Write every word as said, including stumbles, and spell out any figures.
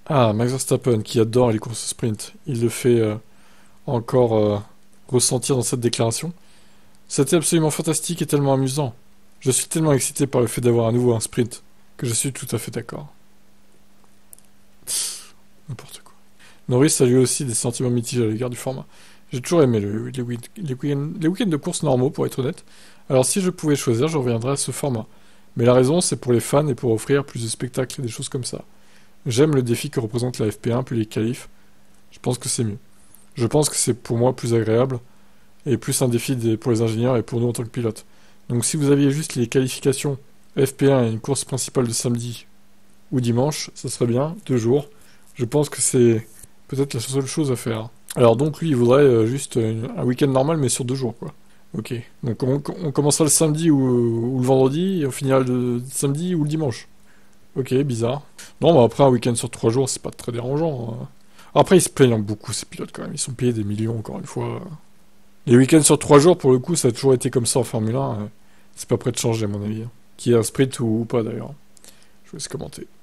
Ah, Max Verstappen, qui adore les courses sprint. Il le fait euh, encore euh, ressentir dans cette déclaration. C'était absolument fantastique et tellement amusant. Je suis tellement excité par le fait d'avoir à nouveau un sprint que je suis tout à fait d'accord. N'importe quoi. Norris a lui aussi des sentiments mitigés à l'égard du format. J'ai toujours aimé le- les, week- les week-ends les week-ends de course normaux, pour être honnête. Alors si je pouvais choisir, je reviendrais à ce format. Mais la raison, c'est pour les fans et pour offrir plus de spectacles et des choses comme ça. J'aime le défi que représente la F P un puis les qualifs. Je pense que c'est mieux. Je pense que c'est pour moi plus agréable et plus un défi des- pour les ingénieurs et pour nous en tant que pilotes. Donc si vous aviez juste les qualifications F P un et une course principale de samedi ou dimanche, ça serait bien, deux jours. Je pense que c'est peut-être la seule chose à faire. Alors donc lui, il voudrait euh, juste une- un week-end normal, mais sur deux jours, quoi. Ok. Donc on, on commencera le samedi ou, ou le vendredi, et on finira le samedi ou le dimanche. Ok, bizarre. Non, mais après un week-end sur trois jours, c'est pas très dérangeant, hein. Après, ils se plaignent beaucoup, ces pilotes, quand même. Ils sont payés des millions, encore une fois. Les week-ends sur trois jours, pour le coup, ça a toujours été comme ça en Formule un. euh, C'est pas prêt de changer, à mon avis, hein. Qu'il y ait un sprint ou, ou pas, d'ailleurs. Je vais se commenter.